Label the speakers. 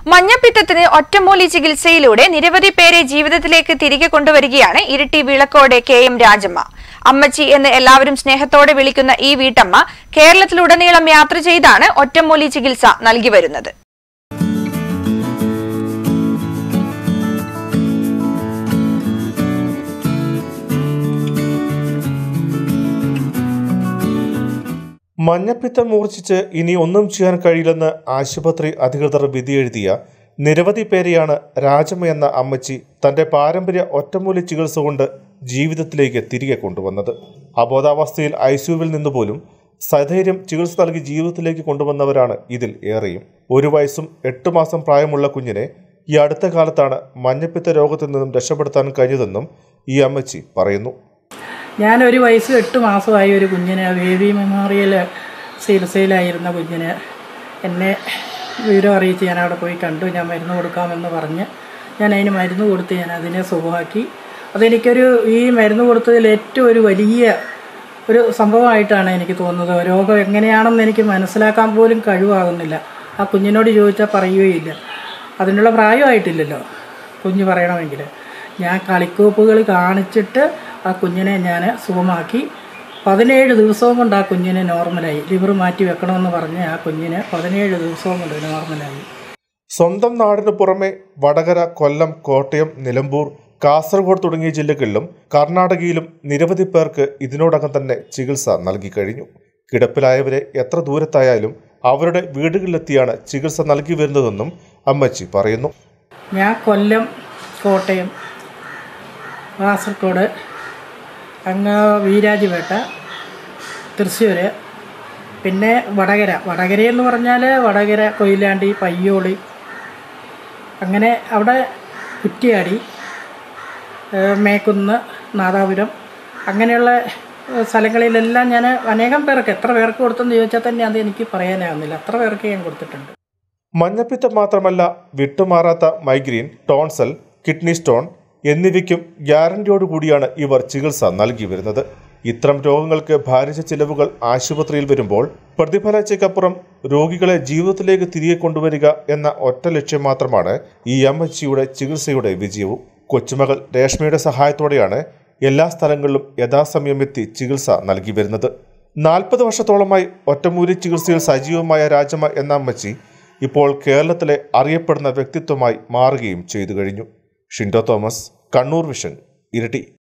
Speaker 1: മഞ്ഞപ്പിത്തത്തിന് ഒറ്റമൂലി ചികിത്സയിലൂടെ നിരവധി പേരെ ജീവിതത്തിലേക്ക് തിരികെ കൊണ്ടുവരികയാണ് ഇരിട്ടി വിളക്കോട് KM രാജമ്മ. അമ്മച്ചി എന്ന് എല്ലാവരും സ്നേഹത്തോടെ വിളിക്കുന്ന ഈ വീട്ടമ്മ കേരളത്തിലുടനീളം യാത്ര ചെയ്താണ് ഒറ്റമൂലി ചികിത്സ നൽകി വരുന്നത്.
Speaker 2: മഞ്ഞപ്പിത്തം മൂർച്ഛിച്ച് ഇനി ഒന്നും ചെയ്യാൻ കഴിയില്ലെന്ന് ആശുപത്രി അധികൃതർ വിധിയെഴുതിയ നിരവധി പേരെയാണ് രാജമ്മ എന്ന അമ്മച്ചി തന്റെ പാരമ്പര്യ ഒറ്റമൂലി ചികിത്സ കൊണ്ട് ജീവിതത്തിലേക്ക് തിരികെ കൊണ്ടുവന്നത്. അബോധാവസ്ഥയിൽ ICUവിൽ നിന്നുപോലും സധൈര്യം ചികിത്സ നൽകി ജീവിതത്തിലേക്ക് കൊണ്ടുവന്നവരാണ് ഇതിൽ ഏറെയും. 1 വയസ്സും 8 മാസം പ്രായമുള്ള കുഞ്ഞിനെ ഈ അടുത്ത കാലത്താണ് മഞ്ഞപ്പിത്ത രോഗത്തിൽ നിന്നും രക്ഷപ്പെടുത്താൻ കഴിഞ്ഞതെന്നും ഈ അമ്മച്ചി പറയുന്നു.
Speaker 3: ഞാൻ 1 വയസ്സ് 8 മാസമായി ഒരു കുഞ്ഞിനെ ബേബി മെമ്മോറിയൽ ചികിത്സയിലായിരുന്ന കുഞ്ഞിനെ എന്നെ വിവരം അറിയിച്ച് ഞാൻ അവിടെ പോയി കണ്ടു. ഞാൻ മരുന്ന് കൊടുക്കാമെന്ന് പറഞ്ഞ് ഞാൻ അതിന് മരുന്ന് കൊടുത്ത് ഞാൻ അതിനെ സുഖമാക്കി. അതെനിക്കൊരു ഈ മരുന്ന് കൊടുത്തതിൽ ഏറ്റവും ഒരു വലിയ ഒരു സംഭവമായിട്ടാണ് എനിക്ക് തോന്നുന്നത്. രോഗം എങ്ങനെയാണെന്ന് എനിക്ക് മനസ്സിലാക്കാൻ പോലും കഴിവാകുന്നില്ല. ആ കുഞ്ഞിനോട് ചോദിച്ചാൽ പറയുകയില്ല. അതിനുള്ള പ്രായമായിട്ടില്ലല്ലോ കുഞ്ഞ് പറയണമെങ്കിൽ. ഞാൻ കളിക്കോപ്പുകൾ കാണിച്ചിട്ട് ആ കുഞ്ഞിനെ ഞാൻ സുഖമാക്കി. 17 ദിവസവും കൊണ്ട് ആ കുഞ്ഞിനെ നോർമലായി. ലിവർ മാറ്റി വെക്കണമെന്ന് പറഞ്ഞ് ആ കുഞ്ഞിനെ 17 ദിവസവും കൊണ്ട് നോർമലായി.
Speaker 2: സ്വന്തം നാടിനു പുറമെ വടകര, കൊല്ലം, കോട്ടയം, നിലമ്പൂർ, കാസർഗോഡ് തുടങ്ങിയ ജില്ലകളിലും കർണാടകയിലും നിരവധി പേർക്ക് ഇതിനോടകം തന്നെ ചികിത്സ നൽകി കഴിഞ്ഞു. കിടപ്പിലായവരെ എത്ര ദൂരത്തായാലും അവരുടെ വീടുകളിലെത്തിയാണ് ചികിത്സ നൽകി വരുന്നതെന്നും അമ്മച്ചി പറയുന്നു.
Speaker 3: ഞാൻ കൊല്ലം, കോട്ടയം, കാസർഗോഡ്, അങ്ങ് വീരാജ്പേട്ട, തൃശ്ശൂർ, പിന്നെ വടകരയെന്ന് പറഞ്ഞാൽ വടകര, കൊയിലാണ്ടി, പയ്യോളി, അങ്ങനെ അവിടെ കുറ്റിയാടി, മേക്കുന്ന്, നാദാപുരം, അങ്ങനെയുള്ള സ്ഥലങ്ങളിലെല്ലാം ഞാൻ അനേകം പേർക്ക്, എത്ര പേർക്ക് കൊടുത്തെന്ന് ചോദിച്ചാൽ തന്നെ അത് എനിക്ക് പറയാനാകുന്നില്ല. അത്ര പേർക്ക് ഞാൻ കൊടുത്തിട്ടുണ്ട്.
Speaker 2: മഞ്ഞപ്പിത്തം മാത്രമല്ല, വിട്ടുമാറാത്ത മൈഗ്രെയിൻ, ടോൺസൽ, കിഡ്നി സ്റ്റോൺ എന്നിവയ്ക്കും ഗ്യാരണ്ടിയോടുകൂടിയാണ് ഇവർ ചികിത്സ നൽകി വരുന്നത്. ഇത്തരം രോഗങ്ങൾക്ക് ഭാരിച്ച ചിലവുകൾ ആശുപത്രിയിൽ വരുമ്പോൾ പ്രതിഫലച്ചയ്ക്കപ്പുറം രോഗികളെ ജീവിതത്തിലേക്ക് തിരികെ കൊണ്ടുവരിക എന്ന ഒറ്റ ലക്ഷ്യം മാത്രമാണ് ഈ അമ്മച്ചിയുടെ ചികിത്സയുടെ വിജയവും. കൊച്ചുമകൾ രേഷ്മയുടെ സഹായത്തോടെയാണ് എല്ലാ സ്ഥലങ്ങളിലും യഥാസമയം എത്തി ചികിത്സ നൽകി വരുന്നത്. 40 വർഷത്തോളമായി ഒറ്റമൂലി ചികിത്സയിൽ സജീവമായ രാജമ്മ എന്ന അമ്മച്ചി ഇപ്പോൾ കേരളത്തിലെ അറിയപ്പെടുന്ന വ്യക്തിത്വമായി മാറുകയും ചെയ്തു കഴിഞ്ഞു. ഷിൻഡോ തോമസ്, കണ്ണൂർ വിഷൻ, ഇരിട്ടി.